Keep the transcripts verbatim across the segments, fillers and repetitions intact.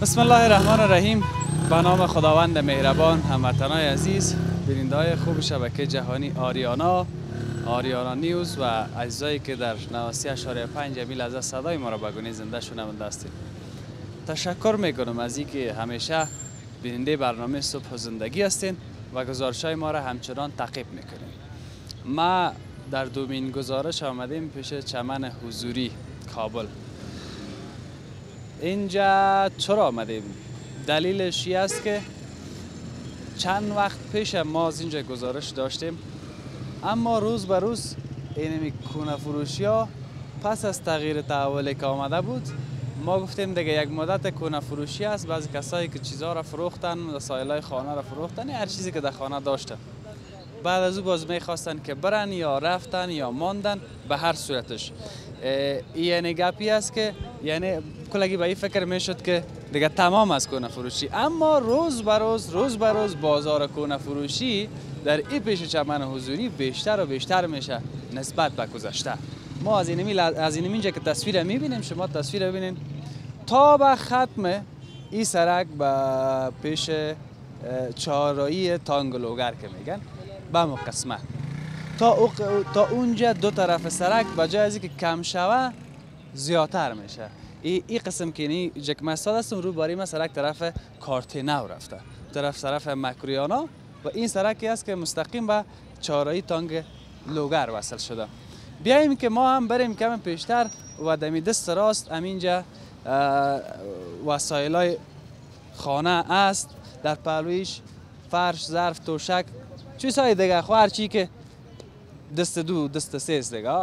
بسم الله الرحمن الرحیم. به نام خداوند مهربان. هموطنان عزیز، بیننده‌های خوب شبکه جهانی آریانا، آریانا نیوز و عزیزایی که در نود و سه اشاریه پنج میل از صدای ما را به گونه زنده شنونده هستید، تشکر میکنم از اینکه همیشه بیننده برنامه صبح و زندگی هستین و گزارش‌های ما را همچنان تعقیب میکنین. ما در دومین گزارش آمدیم پیش چمن حضوری کابل. اینجا چرا آمدیم؟ دلیلش این است که چند وقت پیش ما از اینجا گزارش داشتیم، اما روز به روز اینمی کونه فروشی ها پس از تغییر تحولی که آمده بود، ما گفتیم دیگه یک مدت کونه فروشی است. بعضی کسایی که چیزها را فروختن، وسایل های خانه را فروختن، هر چیزی که در خانه داشتن، بعد از او باز میخواستن که برن یا رفتن یا ماندن. به هر صورتش یعنی گپی است که یعنی کلگی به این فکر میشد که دیگه تمام از کونه فروشی. اما روز به روز روز به روز بازار کونه فروشی در این پیش چمن حضوری بیشتر و بیشتر میشه نسبت به گذشته. ما از این از این اینجا که تصویر میبینیم، شما تصویر ببینید، تا به ختم این سرک به پیش چهارراهی تانگلوگر که میگن به مقسمه تا او تا اونجا دو طرف سرک به جای از اینکه کم شوه زیادتر میشه. این ای قسم که نی جک مساد هستم رو باری ما سرک طرف کارتینو رفته، طرف طرف مکریانا، و این سرکی است که مستقیم به چهارراهی تانگ لوگر وصل شده. بیاییم که ما هم بریم کم پیشتر و دمی دست راست همینجا وسایلای خانه است، در پهلویش فرش، ظرف، توشک، چیزهای دیگه، خو هر چی که دست دو دست سه است دیگه.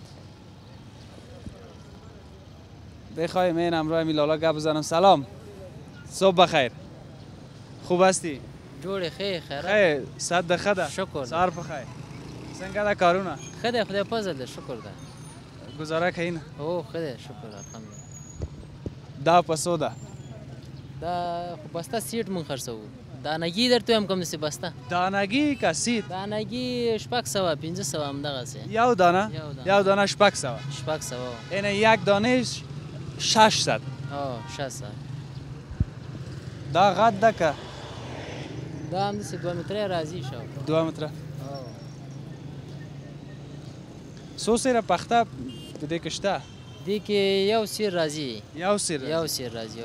بخوایم این امروز میلالا گپ بزنم. سلام، صبح بخیر، خوب هستی؟ جوړ خیر خیر خیر صد خدا شکر سار بخیر. څنګه دا کارونه؟ خدای خدای فضل ده، شکر ده. گزاره کین؟ او خدای شکر الحمدلله. دا پسو ده؟ دا خو بسته سیټ مون خرڅو. دانګي درته هم کوم څه بسته؟ دانګي کا سیټ؟ دانګي شپږ سوه پنځه سوه همدغه څه. یو دانه؟ یو دانه شپږ سوه. شپږ سوه. این یک دانه شش صد. آه شش صد. دا غد ده که؟ دا هم دسې دوه متره راځي شو. دوه متره. څو سیره پخته په دې کې شته؟ دې کې یو سیر راځي. یو سیر؟ یو سیر راځي.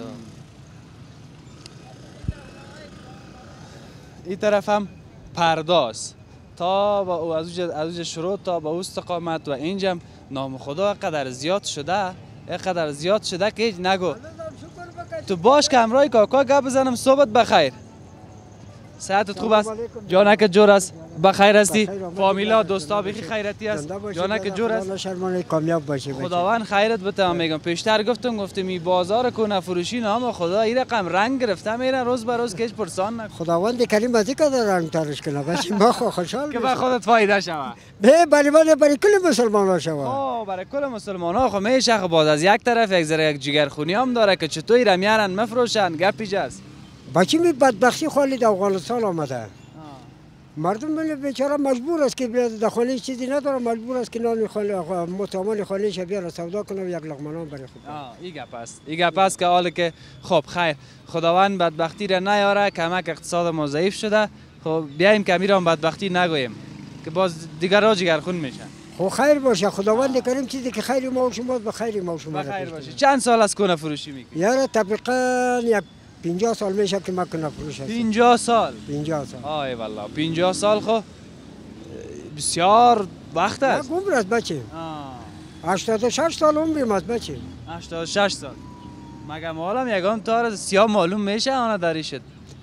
این طرف هم پرداست تا با از اونجا شروع تا به استقامت، و اینجا نام خدا قدر زیاد شده، قدر زیاد شده که هیچ نگو. تو باش که همراه کاکا گپ بزنم. صحبت بخیر، صحتت خوب است؟ جانک جور است؟ بخیر هستی؟ فامیلا دوستا بخی خیرتی است؟ جانک جور است؟ شرمانه کامیاب باشی. خداوند خیرت بده. میگم پیشتر گفتم گفتم می بازار کونه فروشی نام خدا این رقم رنگ گرفته میره روز به روز، که هیچ پرسان نکنه. خداوند کریم از این قدر رنگ ترش کنه باشی ما خوشحال که به خودت فایده شوه. به برای من برای کل مسلمان ها شوه. آه برای کل مسلمان ها. خب میشه خب باز از یک طرف یک ذره یک جگرخونی هم داره که چطوری را میارن مفروشن. گپی جاست بچی می بدبختی خالد افغانستان آمده. مردم من بیچاره مجبور است که بیاد در خانه چیزی نداره، مجبور است که نان خانه متامل خانه‌اش بیاره سودا کنه و یک لقمه نان برای خود. آه این گپ است. این گپ است که حالا که خب خیر خداوند بدبختی را نیاره، کمک اقتصاد ما ضعیف شده. خب بیایم که میرم بدبختی نگوییم که باز دیگر را جگرخون میشن. خب خیر باشه، خداوند کریم چیزی که خیر ما و شما به خیر ما و شما بخیر باشه. چند سال از کونه فروشی میکنی؟ یاره تقریبا یک پنجاه سال میشه که من کنه فروش هستم. پنجاه سال؟ پنجاه سال. آی والله پنجاه سال خب بسیار وقت است. عمر است بچه. هشتاد و شش سال عمریم است بچه. هشتاد و شش سال. مگه حالا یگان تار سیاه معلوم میشه آن داری شد.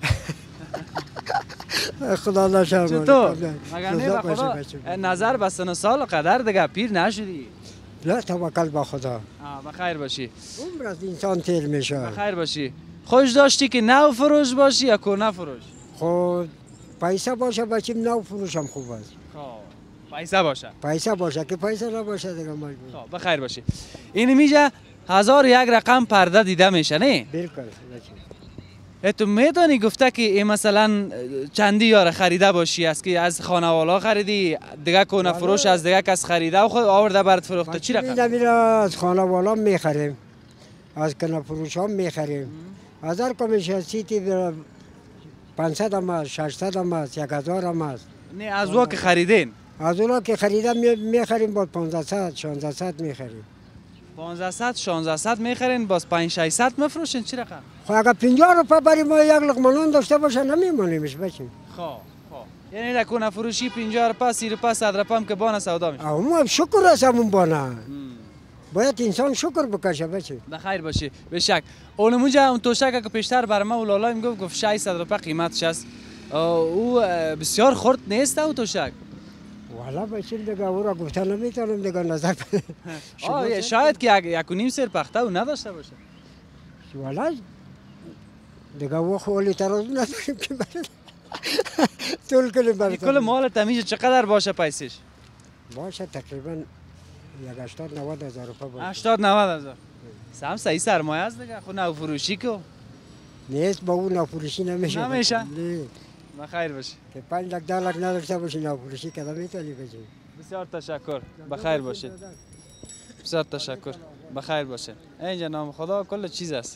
خدا نشرمانه. چطور؟ مگه نه به خدا نظر به سن سال و قدر دیگه پیر نشدی؟ لا توکل به خدا. آه بخیر باشی. عمر از انسان تیر میشه. بخیر باشی. خوش داشتی که نو فروش باشی یا کونه فروش؟ خب پیسه باشه بچیم نو فروشم خوب است. خب پیسه باشه. پیسه باشه که پیسه نباشه دیگه مجبور. خب بخیر باشی. این میجه هزار یک رقم پرده دیده میشه نه؟ بالکل. تو میدانی گفته که این مثلا چندی یار خریده باشی است که از خانوالا خریدی دیگه کونه فروش از دیگه کس خریده و خود آورده برات فروخته چی رقم؟ میره از خانوالا میخریم، از کونه فروش ها میخریم. هزار کمش هست، سیتی پانصد هم هست، ششصد هم هست، یک هزار هم هست. نه از وا که خریدین؟ از اونا که خریدم میخریم باز پانزده شانزده صد میخریم. پانزده شانزده میخرین باز پنج ششصد میفروشین چی رقم؟ خب اگه پنجاه روپیه برای ما یک لقمه نان داشته باشه نمیمونیمش بچیم. خب خب یعنی در کنه فروشی پنجاه روپیه سی روپیه صد روپیه هم که بانه سودا میشه. اما شکر است همون بانه. باید انسان شکر بکشه بچه. بخیر باشه بشک. اونمونجا اون توشک که پیشتر بر ما اولالا میگفت گفت ششصد روپیه قیمتش است. او بسیار خرد نیست او توشک. والا بچه دیگه او را گفته نمیتونم دیگه نظر آه شاید که یک و نیم سر پخته او نداشته باشه. والا دیگه او خولی ترازو نداریم که برد طول کنیم برد. کل مال تمیز چقدر باشه پیسش؟ باشه تقریبا یک هشتاد نود هزار روپیه باشه. هشتاد نود هزار. سم صحیح سرمایه است دیگه. خود نو فروشی کو نیست با اون نو فروشی نمیشه. نمیشه؟ نه. بخیر باشه. که پنج لک ده لک نداشته باشی نو فروشی که نمیتونی بچی. بسیار تشکر. بخیر باشه. بسیار تشکر. بخیر باشه. اینجا نام خدا کل چیز است.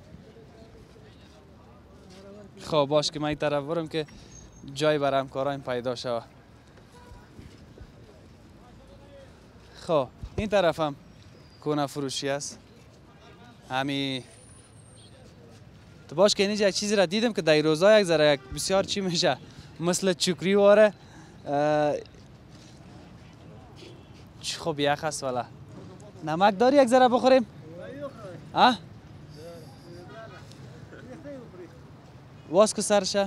خب باش که من این طرف برم که جای برای همکارایم پیدا شود. خب این طرف هم کونه فروشی است. همی تو باش که اینجا یک چیزی را دیدم که در روزا یک ذره یک بسیار چی میشه مثل چکری واره خب یخ است والا. نمک داری یک ذره بخوریم؟ ها؟ واس که سرشه؟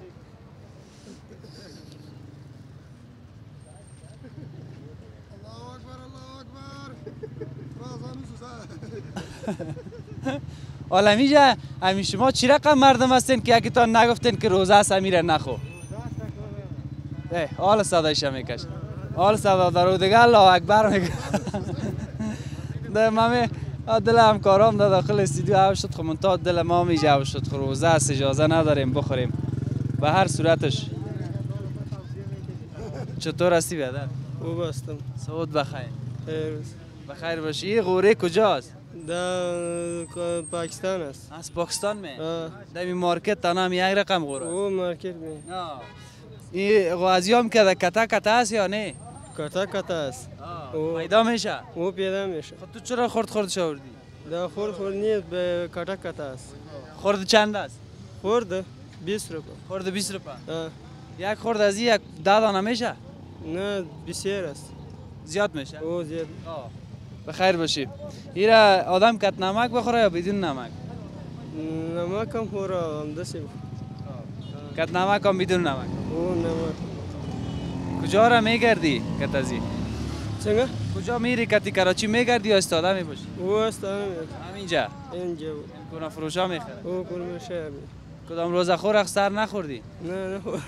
حالا میجا همین شما چی رقم مردم هستین که یکی تا نگفتین که روزه است امیره نخو حال صدایش میکش حال صدا درو دیگه الله اکبر میگه ده مامی دل همکارام در داخل استودیو هاو شد خب منتها دل ما میجه هاو شد خب روزه است اجازه نداریم بخوریم به هر صورتش چطور هستی بیادر؟ خوب هستم. سعود بخیر. خیر بخیر باشی. این غوره کجاست؟ در پاکستان است. از پاکستان می؟ در این مارکت تنها یک رقم غوره؟ او مارکت می. این غازی هم که کتا کتا است یا نه؟ کتا کتا است. پیدا میشه؟ او پیدا میشه. خب تو چرا خورد خورد شوردی؟ در خورد خورد نیست به کتا کتا است. خورد چند است؟ خورد بیست روپیه. خورد بیست روپیه؟ یک خورد از این یک ده دانه میشه؟ نه بسیار است. زیاد میشه؟ او زیاد. بخیر باشی. ایرا آدم کت نمک بخوره یا بدون نمک؟ نمک هم خوره هم دستی کت نمک هم بدون نمک؟ او نمک. کجا را میگردی کت ازی؟ چنگه؟ کجا میری کتی کراچی میگردی یا استاده میباشی؟ او استاده میباشی. همینجا؟ اینجا. کنه فروشا میخره؟ او کنه فروشا می. کدام روزه خور اخسر نخوردی؟ نه نه خور.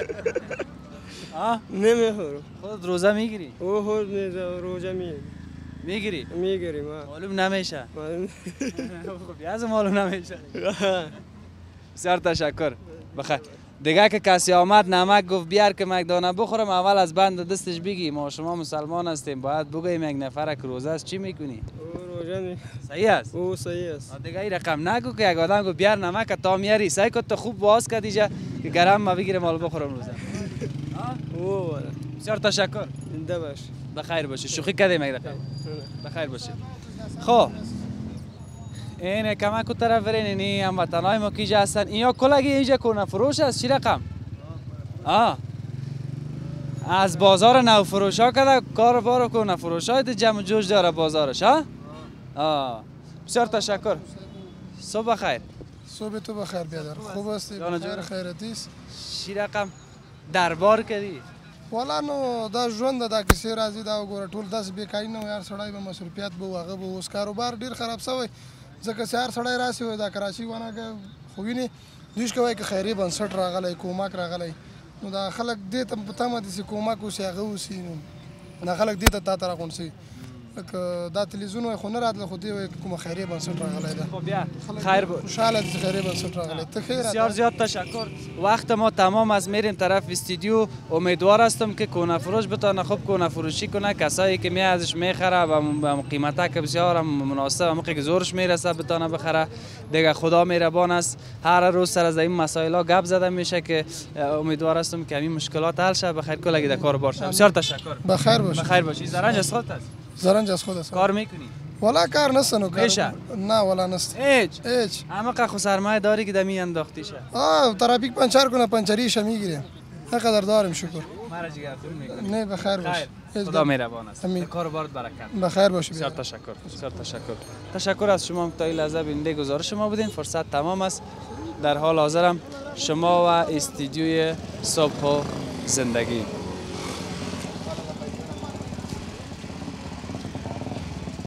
آه؟ نمیخورم. خودت روزه میگیری؟ او خود نیزه روزه میگیری. میگیری؟ میگیریم. معلوم نمیشه. خب یازم معلوم نمیشه. بسیار تشکر. بخیر. دیگه که کسی آمد نمک گفت بیار که یک دانه بخورم اول از بند دستش بگی ما شما مسلمان هستیم باید بگویم یک نفر که روزه است چی میکنی؟ او روزه می. صحیح است؟ او صحیح است. دیگه این رقم نگو که یک آدم گفت بیار نمک تا میاری سعی کن تو خوب باز کردیجا که گرم ما بگیرم مال بخورم روزه. او والا. بسیار تشکر. زنده باش. بخیر باشی. شوخی کردیم یک دقیقه. بخیر باشی. خب این کمک کو طرف برین این هموطنای ما کیجا هستن اینیا کلگی اینجا کنه فروش است چی رقم؟ آه از بازار نو فروش ها کده کار بارو کنه فروش های جمع جوش داره بازارش ها؟ آه بسیار تشکر. صبح خیر. صبح تو بخیر بیادر. خوب هستی؟ بخیر خیرتیست؟ چی رقم دربار کردی؟ والا نو دا ژوند دا کیسې راځي دا وګوره ټول داسې بېکاري نه و یار سړی به مصروفیت به و هغه به اوس کاروبار ډېر خراب شوی ځکه چې هر سړی راسي وای دا کراچي ونه خو وینې دوی کوي که خیري بنسټ راغلی کومک راغلی نو دا خلک دې ته په تمه دي چې کومک وسي هغه وسي نو دا خلک دې ته تا ته راغونډ شي لکه دا تلویزیون وای خو نه راتله خو دی وای کومه خیریه بنسټ راغلی ده خب بیا خیر با خوشحاله دي چې خیریه بنسټ راغلی ته خیر بسیار زیاد تشکر. وقت ما تمام از میریم طرف استودیو. امیدوار هستم که کونه فروش بتونه خوب کونه فروشی کنه. کسایی که می ازش میخره و قیمتا که بسیار هم مناسب موقعی که زورش میرسه بتونه بخره. دیگه خدا مهربان است. هر روز سر از این مسائل ها گپ زده میشه که امیدوار هستم که همین مشکلات حل شه. بخیر کل اگه در کار باشه. بسیار تشکر. بخیر باش. بخیر باشی. زرنج از خودت است. زرنج از خود است. کار میکنی؟ والا کار نستنو کار. میشه؟ نه والا نست. هیچ. هیچ. اما که خو سرمایه داری که دمی انداختی شه. آه ترافیک پنچر کنه پنچریش میگیره. اینقدر دارم شکر. مرا جگر خون میکنی. نه بخیر باش. خدا مهربان است. امین. کار بارت برکت. بخیر باشی. بسیار تشکر. بسیار تشکر. تشکر از شما که تا این لحظه بیننده گزارش ما بودین. فرصت تمام است. در حال حاضرم شما و استودیوی صبح و زندگی.